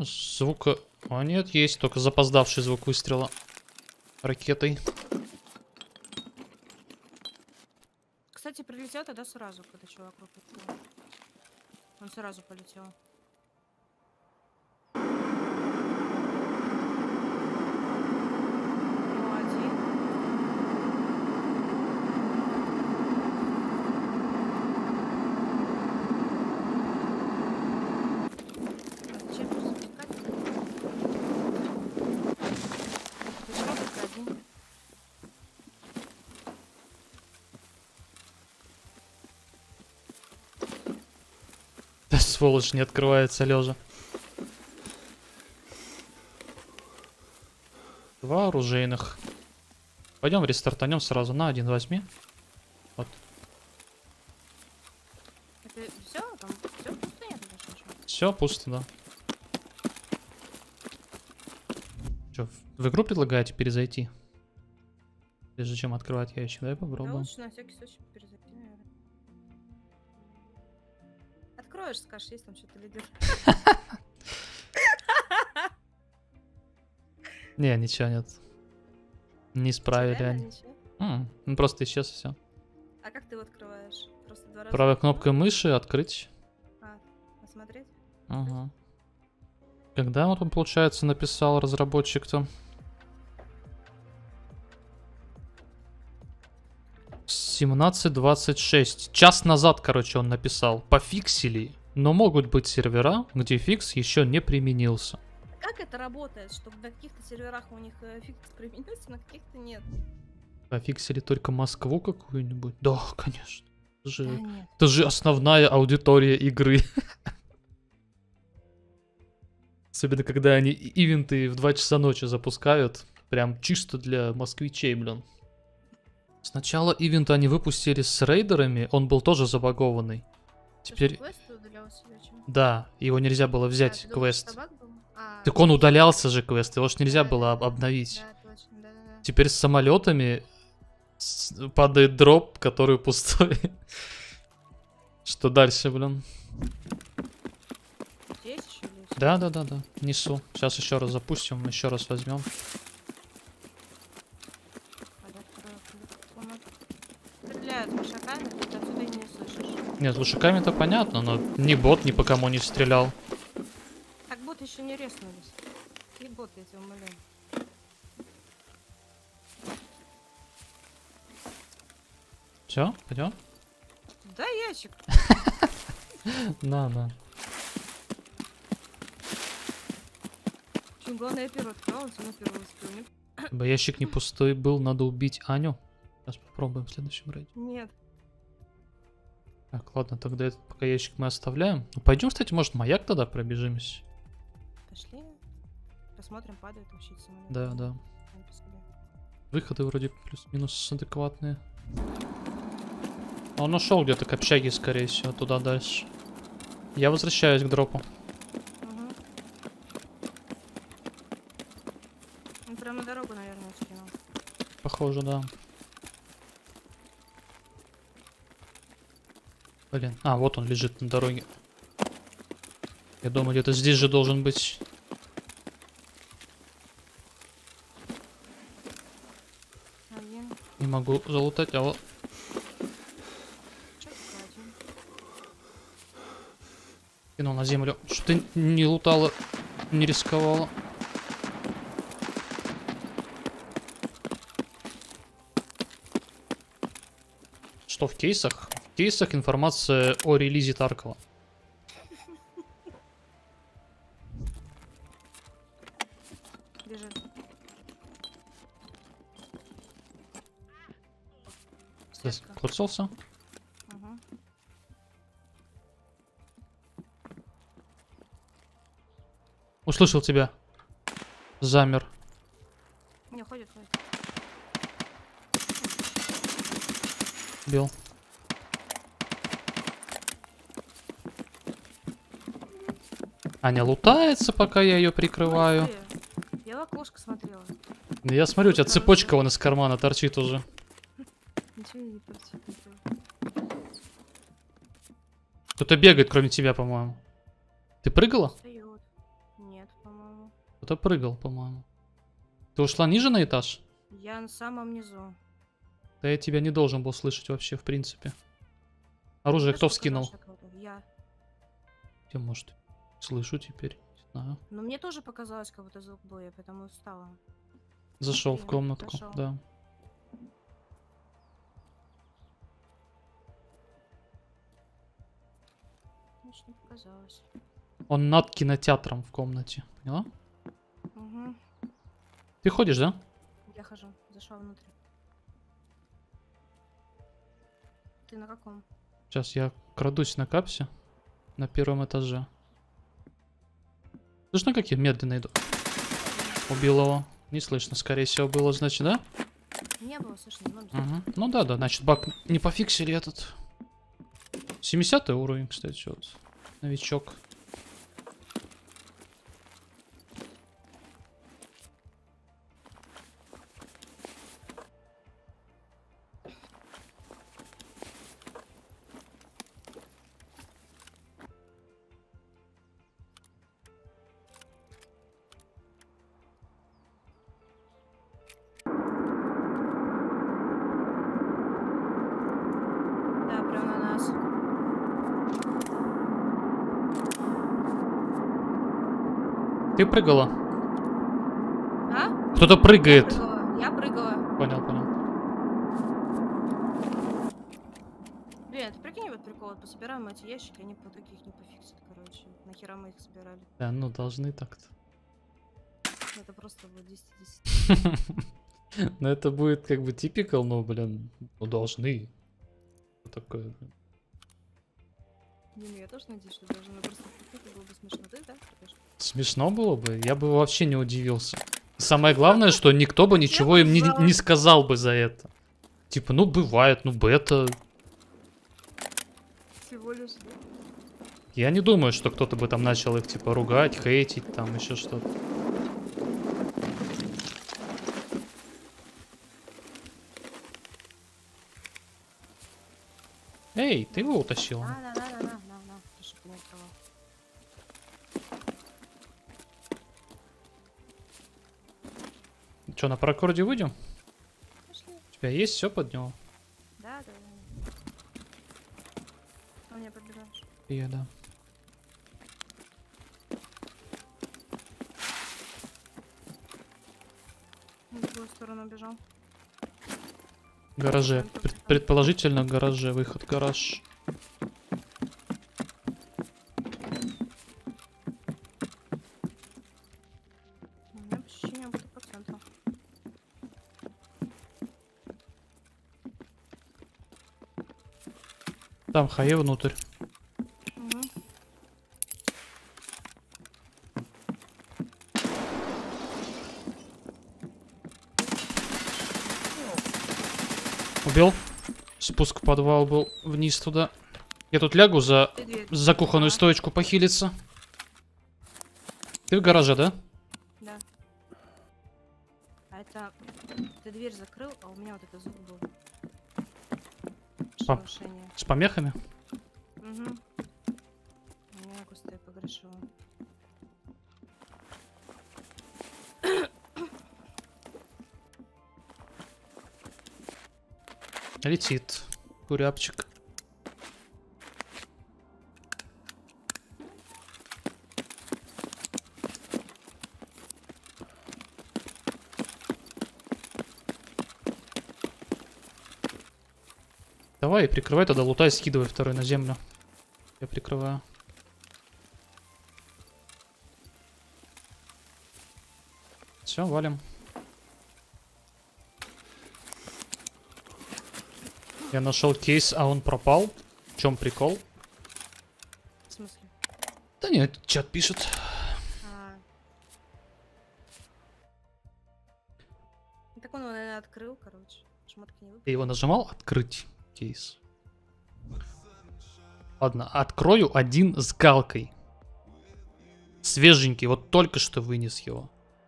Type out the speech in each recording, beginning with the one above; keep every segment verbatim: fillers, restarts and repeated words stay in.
Звука... А нет, есть только запоздавший звук выстрела ракетой. Кстати, прилетел тогда сразу, когда чувак выпустил. Он сразу полетел. Да сволочь, не открывается лежа. Два оружейных. Пойдем рестартанем сразу. На, один возьми. Вот. Это все? Там все пусто, нет больше ничего? Все пусто, да. Че, в игру предлагаете перезайти? Прежде чем открывать ящик, давай попробуем. Да лучше на всякий случай перезайти, наверное. Откроешь, скажешь, есть там что-то лидер. Не, ничего нет. Не исправили они. М, ну просто исчез и все. А как ты его открываешь? Просто два раза. Правой кнопкой мыши открыть. А, посмотреть? Ага. Когда вот он, получается, написал разработчик-то? семнадцать двадцать шесть. Час назад, короче, он написал. Пофиксили, но могут быть сервера, где фикс еще не применился. Как это работает, чтобы на каких-то серверах у них э, фикс применился, на каких-то нет? Пофиксили только Москву какую-нибудь? Да, конечно. Это же, Да нет. это же основная аудитория игры. Особенно, когда они ивенты в два часа ночи запускают. Прям чисто для москвичей, блин. Сначала ивент они выпустили с рейдерами, он был тоже забагованный. Теперь... Да, его нельзя было взять, а, квест. А, так он удалялся же, квест, его ж нельзя да, было да, обновить. Да, точно, да, да, да. Теперь с самолетами падает дроп, который пустой. Что дальше, блин? Да, да, да, да. Несу. Сейчас еще раз запустим, еще раз возьмем. Нет, лошаками-то понятно, но ни бот ни по кому не стрелял. Так боты еще не резнулись. И боты, я тебя умоляю. Все, пойдем? Да, ящик. На, на. Главное, я первый открывал, он на первый выстрел. Ящик не пустой был, надо убить Аню. Сейчас попробуем в следующем рейде. Нет. Так, ладно, тогда этот пока ящик мы оставляем. Ну, пойдем, кстати, может, маяк тогда пробежимся. Пошли. Посмотрим, падает вообще самолет. Да, да. Выходы вроде плюс-минус адекватные. Он ушел где-то к общаге, скорее всего, туда дальше. Я возвращаюсь к дропу. Угу. Он прямо на дорогу, наверное, скинул. Похоже, да. Блин, а, вот он лежит на дороге. Я думаю, где-то здесь же должен быть. Один. Не могу залутать, а вот. Кинул на землю. Что ты не лутала, не рисковала. Что в кейсах? В кейсах информация о релизе Таркова. Бежит. Круцался? Угу. Услышал тебя. Замер. Не, ходит, ходит. Бил. Аня лутается, пока я ее прикрываю. Я в окошко смотрела. Я смотрю, у тебя цепочка вон из кармана торчит уже. Ничего не торчит. Кто-то бегает, кроме тебя, по-моему. Ты прыгала? Встает. Нет. кто-то прыгал, по-моему. Ты ушла ниже на этаж? Я на самом низу. Да я тебя не должен был слышать вообще, в принципе. Оружие Ты кто что вскинул? сказала, что это? Я. Я, может, слышу теперь. Не знаю. Но мне тоже показалось, как будто звук был, я поэтому встала. Зашел в Блин, комнатку, зашел. да. Значит, не показалось. Он над кинотеатром в комнате. Поняла? Угу. Ты ходишь, да? Я хожу, зашла внутрь. Ты на каком? Сейчас я крадусь на капсе. На первом этаже. Слышно, как я медленно иду? Убил его. Не слышно, скорее всего, было, значит, да? Не было, слышно, но... Угу. Ну да, да, значит, баг не пофиксили этот. семидесятый уровень, кстати, вот. Новичок. Да, прям на нас. Ты прыгала? А? Кто-то Я прыгает. прыгала. Я прыгала. Понял, понял. Блин, ты прикинь, вот прикол, вот пособираем эти ящики, они по таких не пофиксят, короче. Нахера мы их собирали? Да, ну должны так-то. Это просто будет десять десять. Ну это будет как бы типикал, но, блин, ну должны. Что такое, блин? Не, ну я тоже надеюсь, что даже на просто это было бы смешно. Ты, да? Конечно. Смешно было бы, я бы вообще не удивился. Самое главное, что никто бы ничего им не, ужас. не сказал бы за это. Типа, ну бывает, ну бета. Всего лишь, да? Я не думаю, что кто-то бы там начал их типа ругать, хейтить, там еще что-то. Эй, ты его утащил? На, на, на, на, на, на, на. Ты чтоб не открывал. Че, на прокорде выйдем? Пошли. У тебя есть все под него? Да, да, да. А мне подбегаешь. Я, да. В другую сторону бежал. В гараже. Пред- предположительно в гараже. Выход, гараж. У меня ощущение будет по центру. Там хае внутрь. Угу. Убил. Спуск в подвал был вниз туда. Я тут лягу за, Ты дверь. за кухонную Ага. стоечку похилиться. Ты в гараже, да? Да. А это... Ты дверь закрыл, а у меня вот этот звук был. Пап. Шелушение. С помехами? Угу. У меня густая погрешила. Летит. Куряпчик. Давай, прикрывай тогда, лутай, скидывай второй на землю. Я прикрываю. Все, валим. Я нашел кейс, а он пропал. В чем прикол? В смысле? Да нет, чат пишет. А. Так он его, наверное, открыл, короче. Шмотки не выпал. Ты его нажимал? Открыть кейс. Ладно, открою один с галкой. Свеженький, вот только что вынес его.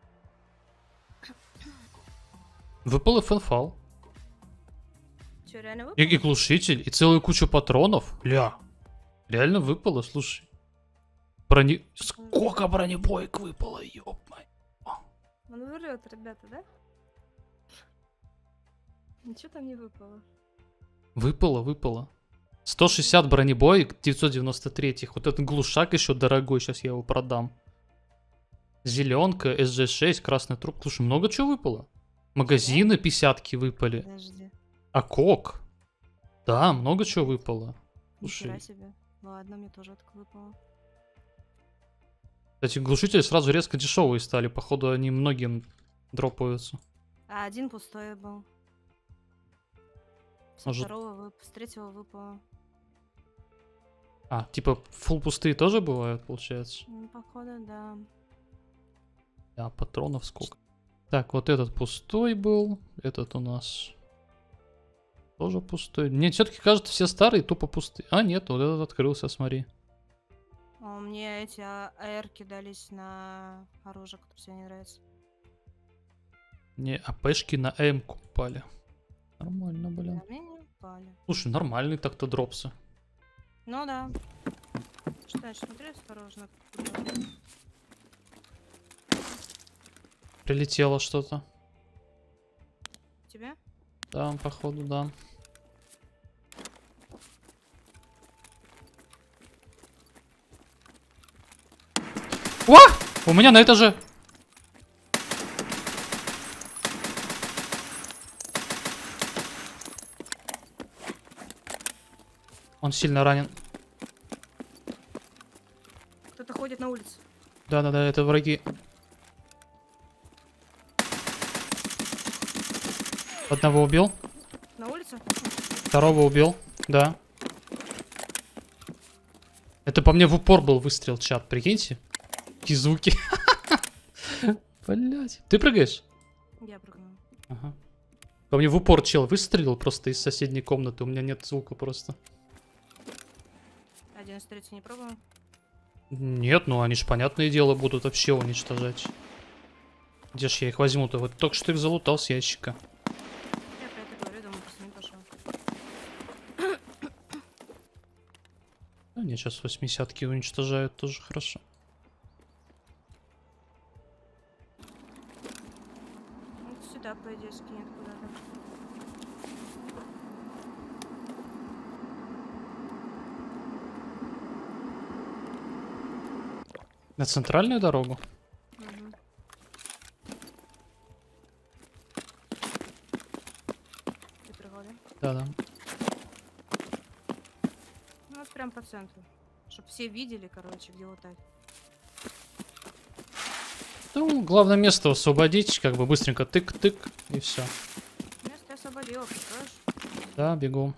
Выпал эф эн фал. Че, реально выпал? И, и глушитель, и целую кучу патронов. Ля. Реально выпало, слушай. Брони... Сколько бронебоек выпало, ёп мать. Он врет, ребята, да? Ничего там не выпало. Выпало, выпало. сто шестьдесят бронебоек, девятьсот девяносто три. Вот этот глушак еще дорогой, сейчас я его продам. Зеленка, эс джи шесть, красный труп. Слушай, много чего выпало. Магазины пятидесятки выпали. Подожди. А кок? Да, много чего выпало. Нихера Слушай, себе. Ладно, мне тоже так выпало. кстати, глушители сразу резко дешевые стали. Походу, они многим дропаются. А один пустой был. Со Может- второго вып... с третьего выпало. А, типа, фул пустые тоже бывают, получается? Ну, походу, да. Да, патронов сколько. Так, вот этот пустой был. Этот у нас тоже пустой. Мне все-таки кажется, все старые тупо пустые. А, нет, вот этот открылся, смотри. А мне эти а- АРки дались на оружие, которое тебе не нравится. Не, АПшки на М-ку упали. Нормально, На блин. мне не упали. Слушай, нормальный так-то дропсы. Ну да. Что значит, смотри осторожно. Прилетело что-то. Тебе? Да, походу, да. О! У меня на этаже. Он сильно ранен. Кто-то ходит на улице. Да-да-да, это враги. Одного убил, На улице? второго убил, да. Это по мне в упор был выстрел, чат, прикиньте. Какие звуки. Блять. Ты прыгаешь? Я прыгнула. Ага. По мне в упор чел выстрелил просто из соседней комнаты. У меня нет звука просто. одиннадцать тридцать не пробовал? Нет, ну они ж, понятное дело, будут вообще уничтожать. Где ж я их возьму-то? Вот только что их залутал с ящика. Я про это говорю, думаю, просто не пошел. Да, они сейчас восьмидесятки уничтожают, тоже хорошо. Вот сюда, по идее, скинет куда-то. На центральную дорогу? Угу. Ты прыгал, да? Да-да. Ну вот прям по центру. Чтоб все видели, короче, где вот так. Ну, главное место освободить, как бы быстренько тык-тык, и все. Место я освободила, прикроешь? Да, бегу.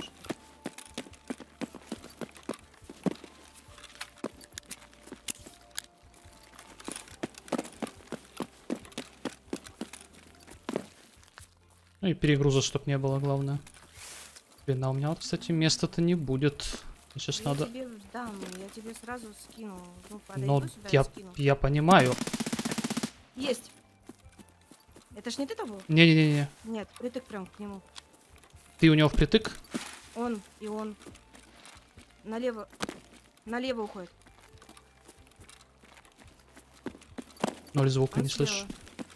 Ну и перегруза, чтоб не было, главное. Блин, а у меня вот, кстати, места-то не будет. Сейчас Я надо... тебе дам, я тебе сразу скину. Ну, подойду Но сюда я, и скину. я понимаю. Есть! Это ж не ты того? Не-не-не, Нет, притык прям к нему. ты у него впритык? Он и он. Налево. Налево уходит. Ноль звука, Он не слева. слышу.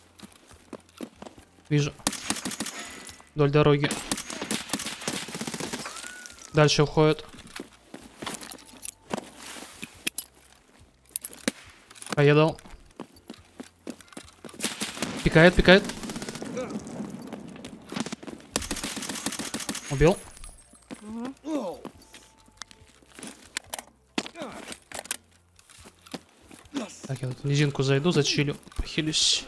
Вижу. Вдоль дороги. Дальше уходит. Поедал. Пикает, пикает. Убил. Угу. Так, я тут в низинку зайду, зачилю. Похилюсь.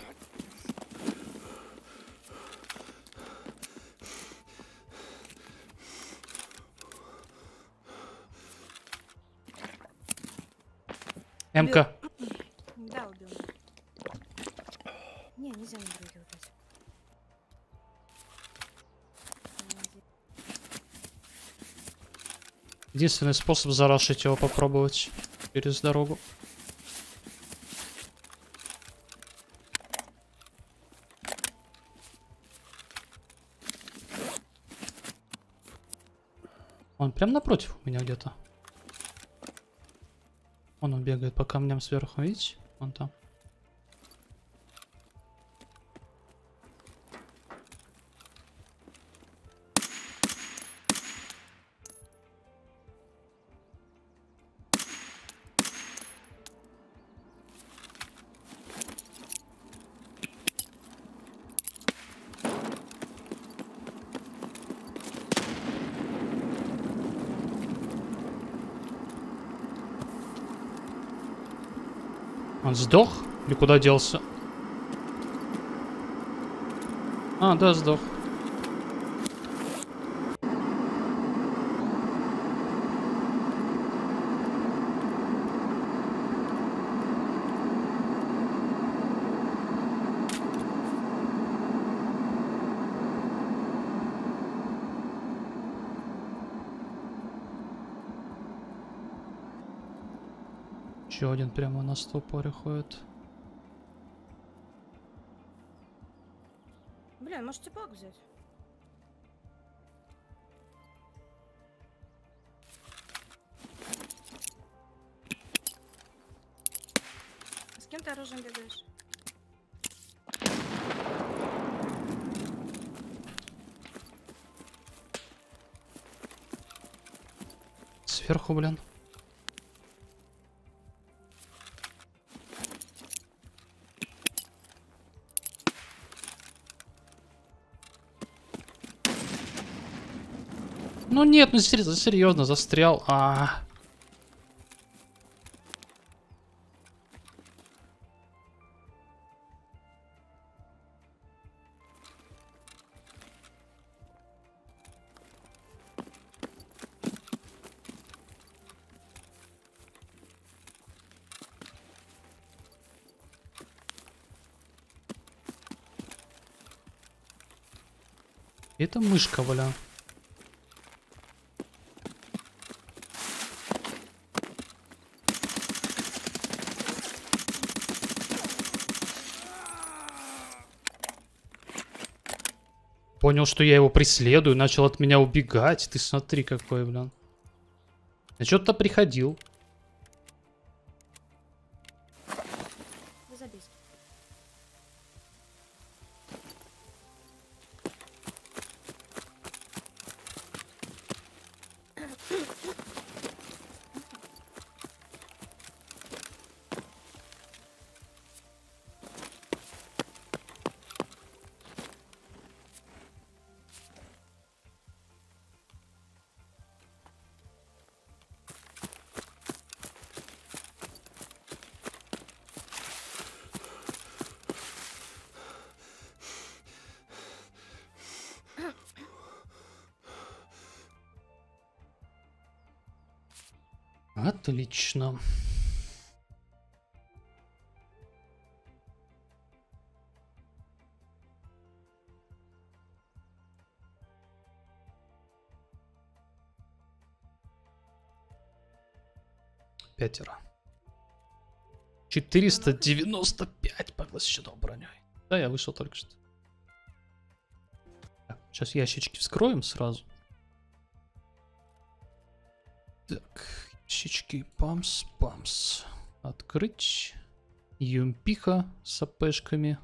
МК. Да, убил. Не, нельзя на дороге убить. Единственный способ зарашить его попробовать через дорогу. Он прям напротив у меня где-то. Вон он бегает по камням сверху, видите? Вон там. Он сдох? Или куда делся? А, да, сдох. Еще один прямо на стопоре ходит. Блин, может типак взять? А с кем ты оружием бегаешь? Сверху, блин. Ну нет, ну серьезно, серьезно застрял. А, это мышка, бля. Понял, что я его преследую, начал от меня убегать. Ты смотри, какой, блин. Я что-то приходил. Да забей. Отлично. Пятеро. четыреста девяносто пять поглощено броней. Да, я вышел только что. Так, сейчас ящички вскроем сразу. Так, ящички, памс, памс. Открыть. Юмпиха с АПшками.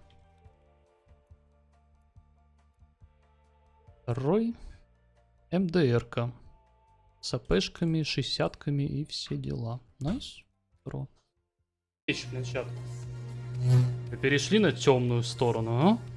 Второй. МДРка. С АПшками, шестьдесятками и все дела. Найс. Про. Вы перешли на темную сторону, а?